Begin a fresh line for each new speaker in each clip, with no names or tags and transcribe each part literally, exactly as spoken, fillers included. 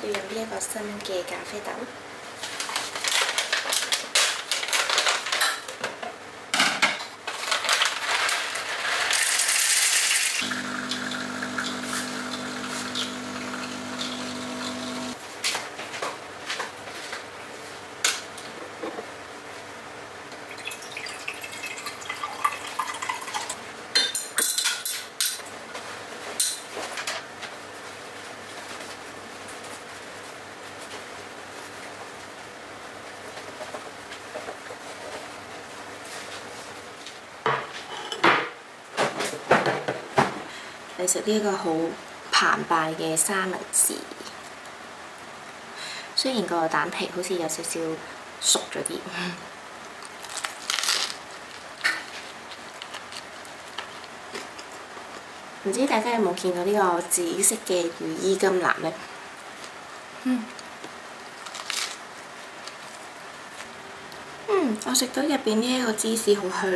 要用呢一個新嘅咖啡豆。 嚟食呢一個好澎湃嘅三文治，雖然個蛋皮好似有少少熟咗啲。唔知大家有冇見到呢個紫色嘅羽衣甘藍呢？嗯，嗯，我食到入邊呢一個芝士好香。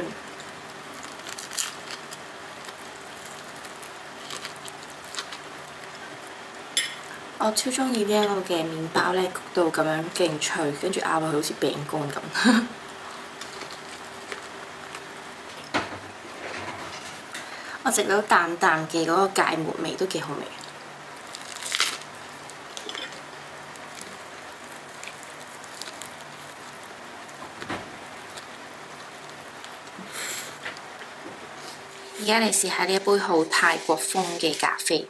我超中意呢一個嘅麵包咧，焗到咁樣勁脆，跟住咬落去好似餅乾咁。我食到淡淡嘅嗰個芥末味都幾好味。而家嚟試下呢一杯好泰國風嘅咖啡。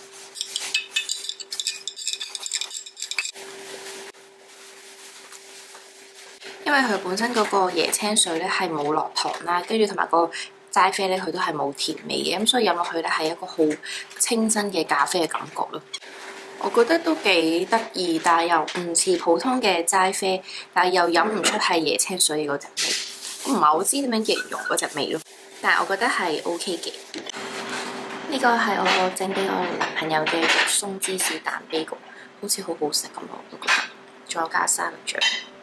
因為佢本身嗰個椰青水咧係冇落糖啦，跟住同埋個齋啡咧佢都係冇甜味嘅，咁所以飲落去咧係一個好清新嘅咖啡嘅感覺咯。我覺得都幾得意，但係又唔似普通嘅齋啡，但係又飲唔出係椰青水嗰隻味。我唔係好知點樣形容嗰隻味咯，但係我覺得係 O K 嘅。呢個係我整俾我男朋友嘅肉鬆芝士蛋啤焗，好似好好食咁我都覺得，仲有加沙律醬。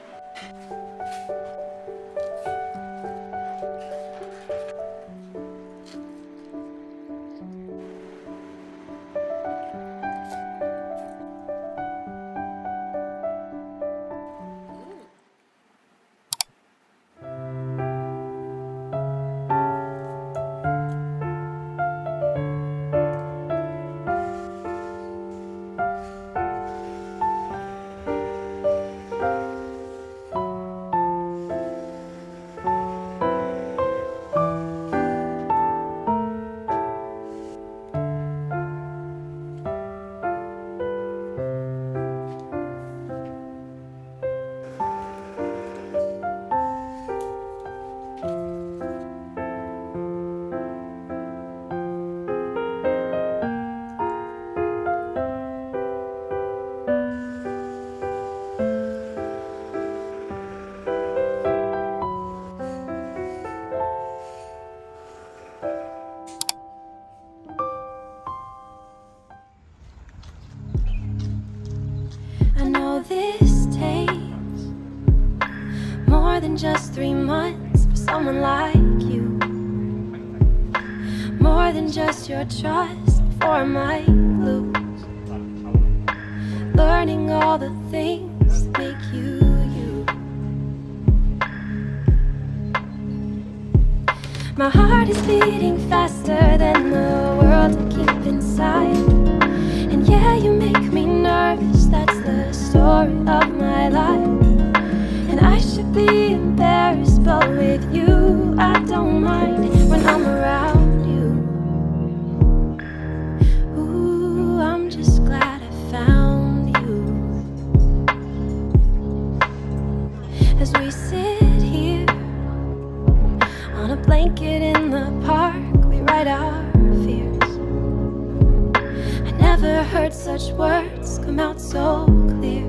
This takes more than just three months for someone like you. More than just your trust before I might lose. Learning all the things that make you you. My heart is beating faster than the world I keep inside. And yeah, you make me nervous, that's the story of my life. And I should be embarrassed, but with you I don't mind when I'm around you. Ooh, I'm just glad I found you. As we sit here on a blanket in the park, we write our fears. I never heard such words come out so clear.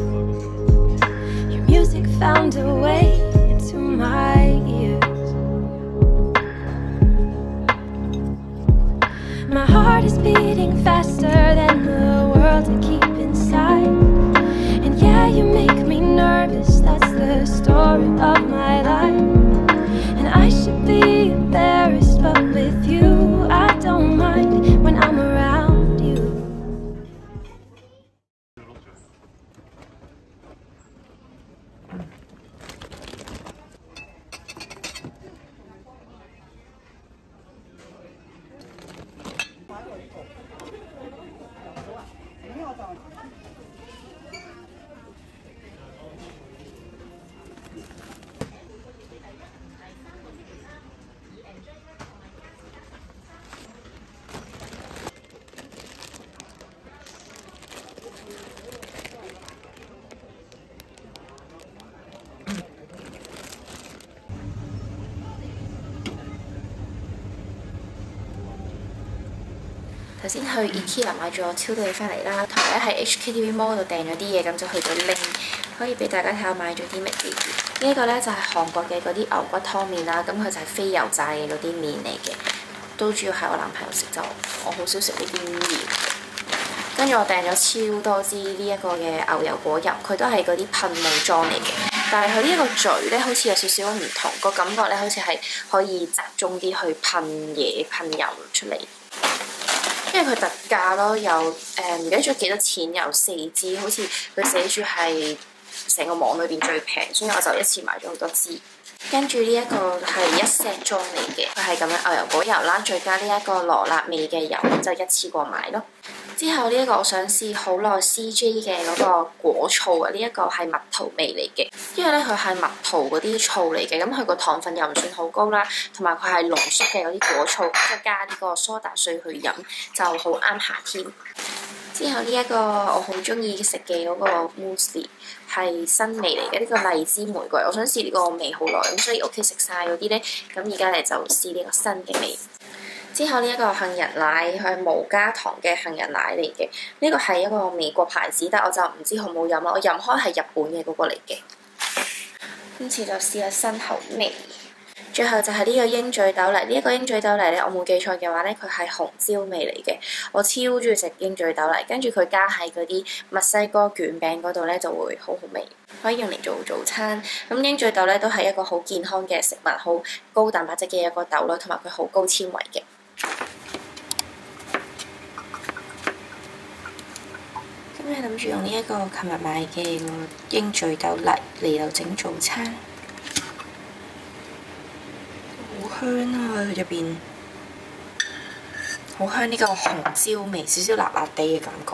Your music found a way into my ears. My heart is beating faster than the world I keep inside. And yeah, you make me nervous, that's the story of my life. And I should be embarrassed, but with you I don't mind when I'm around you.
先去 IKEA 買咗超多嘢翻嚟啦，同埋咧喺 H K T V Mall 度訂咗啲嘢，咁就去咗拎，可以俾大家睇下買咗啲乜嘢。呢一個咧就係韓國嘅嗰啲牛骨湯麵啦，咁佢就係非油炸嘅嗰啲麵嚟嘅，都主要係我男朋友食，就我好少食呢啲麵。跟住我訂咗超多支呢一個嘅牛油果油，佢都係嗰啲噴霧裝嚟嘅，但係佢呢一個嘴咧好似有少少唔同，個感覺咧好似係可以集中啲去噴嘢噴油出嚟。因為佢特價咯，有誒唔記得咗幾多錢，有四支，好似佢寫住係成個網裏邊最平，所以我就一次買咗好多支。跟住呢一個係一 set 裝嚟嘅，佢係咁樣牛油果油啦，再加呢一個羅勒味嘅油，咁就一次過買咯。之後呢一個我想試好耐 C J 嘅嗰個果醋啊，呢、這、一個係蜜桃味嚟嘅，因為咧佢係蜜桃嗰啲醋嚟嘅，咁佢個糖分又唔算好高啦，同埋佢係濃縮嘅嗰啲果醋，再加呢個蘇打水去飲就好啱夏天。之後呢一個我好中意食嘅嗰個 muesli 係新味嚟嘅，呢、這個荔枝玫瑰，我想試呢個味好耐，咁所以屋企食晒嗰啲咧，咁而家咧就試呢個新嘅味。之後呢一個杏仁奶，佢係無加糖嘅杏仁奶嚟嘅，呢、這個係一個美國牌子，但我就唔知好唔好飲啦。我飲開係日本嘅嗰個嚟嘅，今次就試下新口味。最後就係呢個鷹嘴豆泥，呢、這、一個鷹嘴豆泥咧，我冇記錯嘅話咧，佢係紅椒味嚟嘅。我超中意食鷹嘴豆泥，跟住佢加喺嗰啲墨西哥卷餅嗰度咧，就會好好味，可以用嚟做早餐。咁鷹嘴豆咧都係一個好健康嘅食物，好高蛋白質嘅一個豆咯，同埋佢好高纖維嘅。咁你諗住用呢一個琴日買嘅鷹嘴豆泥嚟到整早餐。好香啊！入邊好香，呢個紅椒味，少少辣辣地嘅感覺。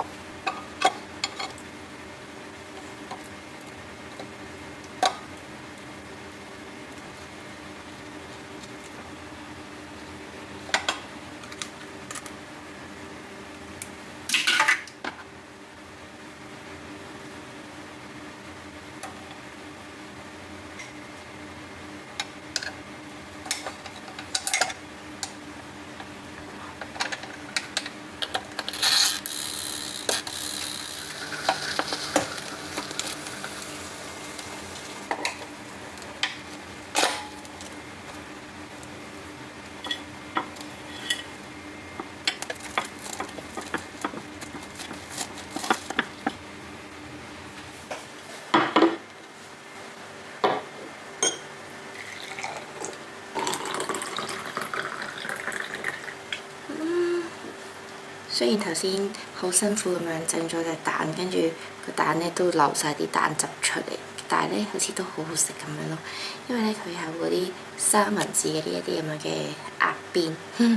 雖然頭先好辛苦咁樣整咗隻蛋，跟住個蛋咧都流晒啲蛋汁出嚟，但係咧好似都好好食咁樣咯。因為咧佢有嗰啲三文治嘅呢一啲咁樣嘅壓邊。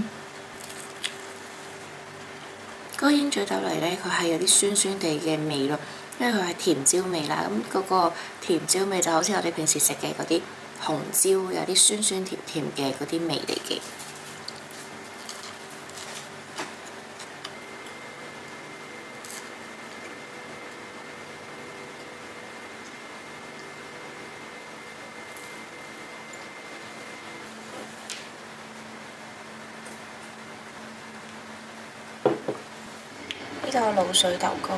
嗰個鷹嘴豆泥咧，佢係有啲酸酸地嘅味咯，因為佢係甜椒味啦。咁嗰個甜椒味就好似我哋平時食嘅嗰啲紅椒，有啲酸酸甜甜嘅嗰啲味嚟嘅。呢個滷水豆乾。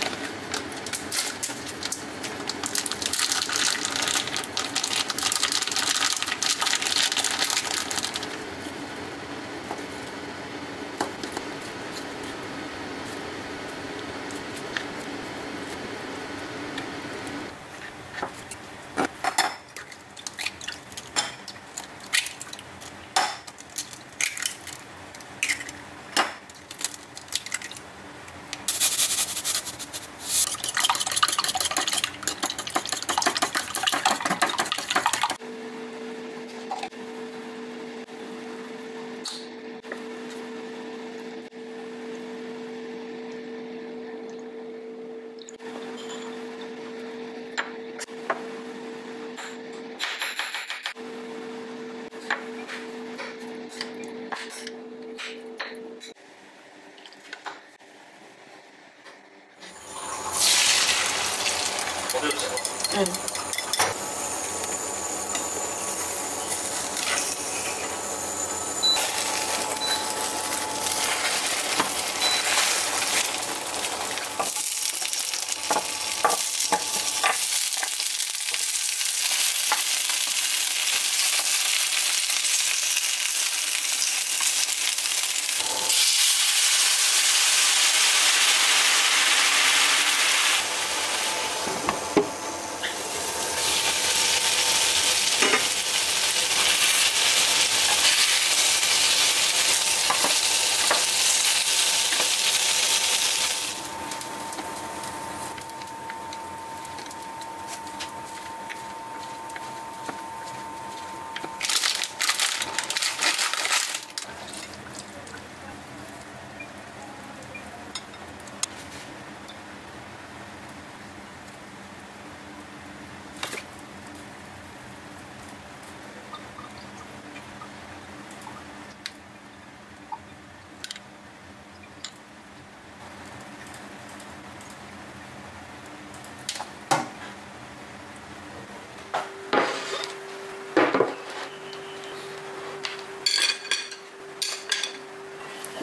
嗯。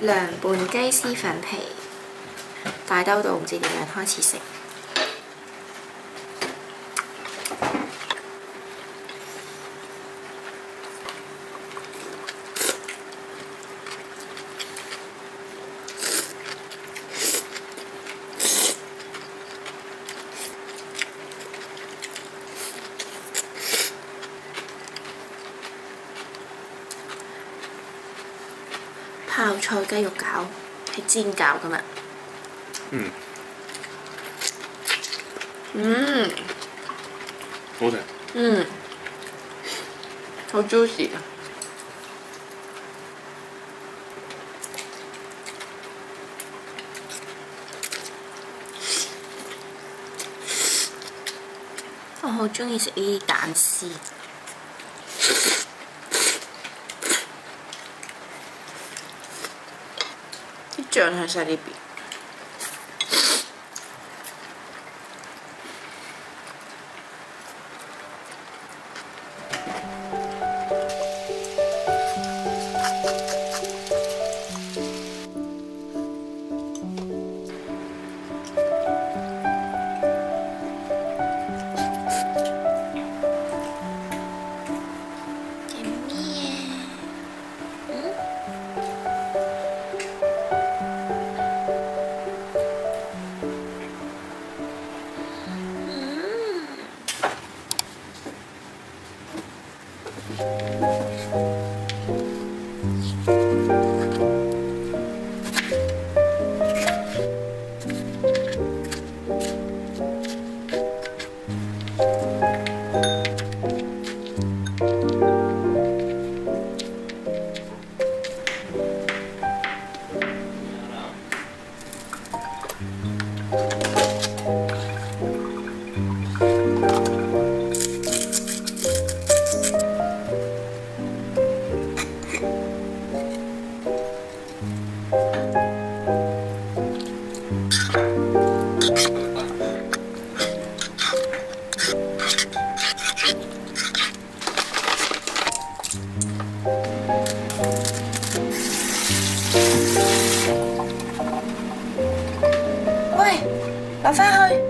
涼拌雞絲粉皮，大兜到唔知點樣開始食。泡菜雞肉餃係煎餃㗎嘛？
嗯。
嗯。
好食。
嗯。好 juicy 啊！我好中意食呢啲蛋絲。啲醬喺晒呢邊。喂，落返去。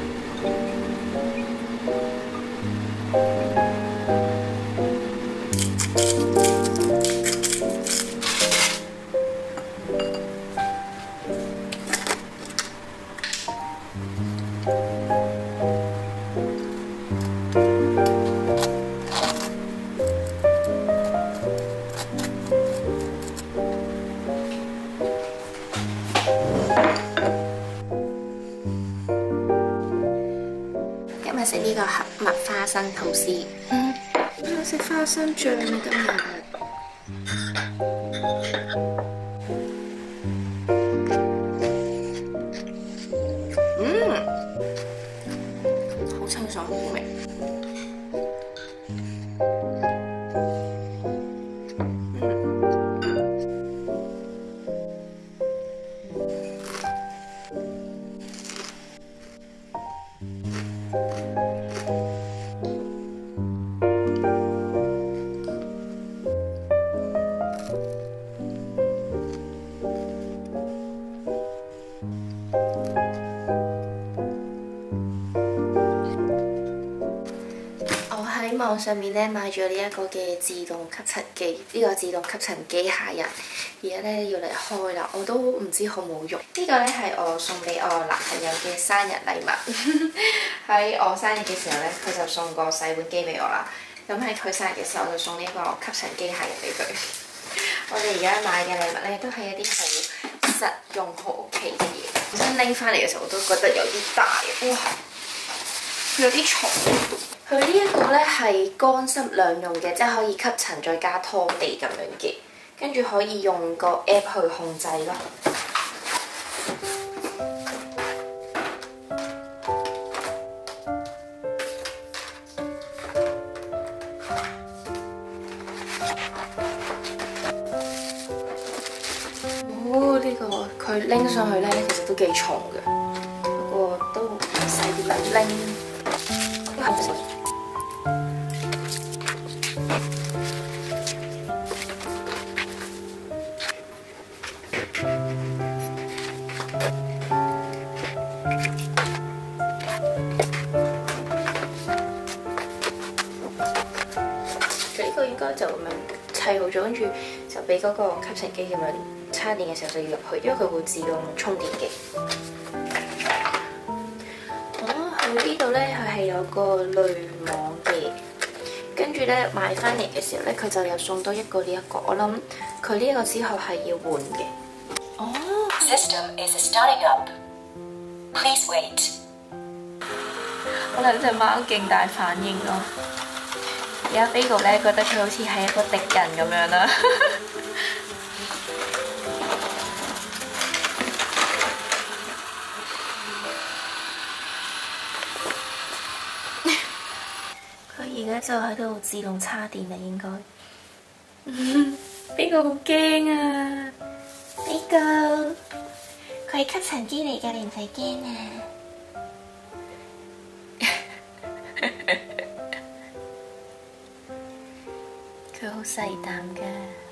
今日食呢個黑蜜花生吐司。嗯，我食花生醬啊今日。嗯，好清爽好味。喺網上面咧買咗呢一個嘅自動吸塵機，呢、這個自動吸塵機械人，而家咧要嚟開啦，我都唔知好冇用。呢、這個咧係我送俾我男朋友嘅生日禮物。喺我生日嘅時候咧，佢就送個洗碗機俾我啦。咁喺佢生日嘅時候，我就送呢一個吸塵機械人俾佢。我哋而家買嘅禮物咧，都係一啲好實用、好屋企嘅嘢。本身拎翻嚟嘅時候，我都覺得有啲大，哇！佢有啲重。佢呢一個咧係乾濕兩用嘅，即係可以吸塵再加拖地咁樣嘅，跟住可以用個 app 去控制咯。哦，呢、呢個佢拎上去咧，其實都幾重嘅，不過都唔使點樣拎。 佢呢個應該就咁樣砌好咗，跟住就俾嗰個吸塵機咁樣插電嘅時候就要入去，因為佢會自動充電嘅。哦，佢呢度咧佢係有個濾網嘅，跟住咧買翻嚟嘅時候咧，佢就有送多一個呢、這、一個。我諗佢呢一個之後係要換嘅。哦
System is starting up. Please wait.
我兩隻貓勁大反應咯。而家 Bagel 咧覺得佢好似係一個敵人咁樣啦。佢而家就喺度自動叉電啦，應該。Bagel 好驚啊 ！Bagel， 佢係吸塵機嚟㗎，你唔使驚啊！佢好細膽㗎。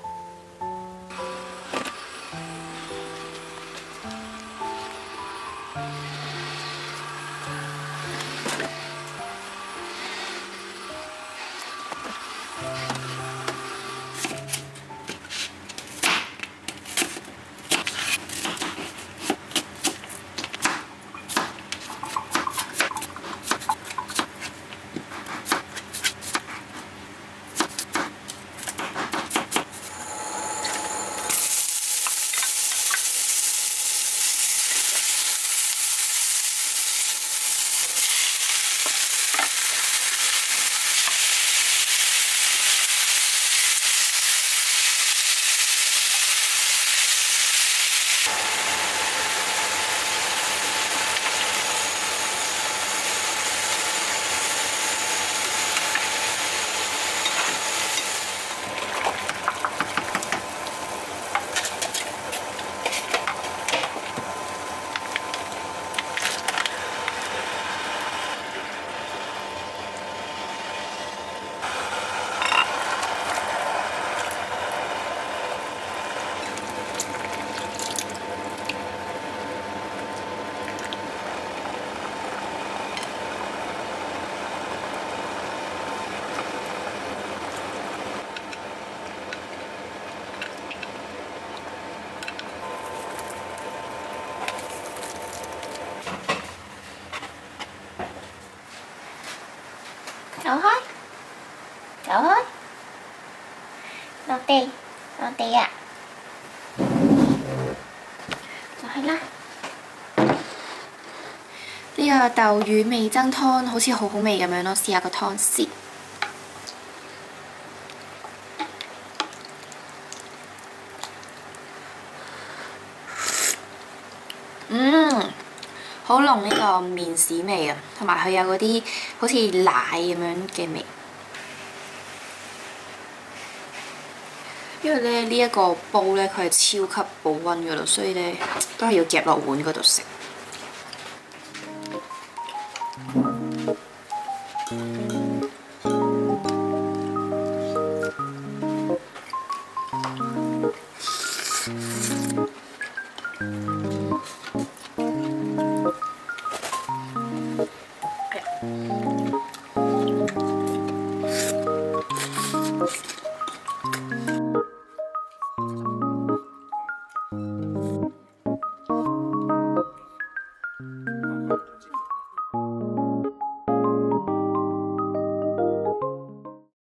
走開，走開，落地，落地啊！就係啦。呢個豆乳味噌湯好似好好味咁樣咯，試下個湯先。嗯。好濃呢個麵豉味啊，同埋佢有嗰啲好似奶咁樣嘅味。因為咧呢一個煲咧，佢係超級保溫噶咯，所以咧都係要夾落碗嗰度食。嗯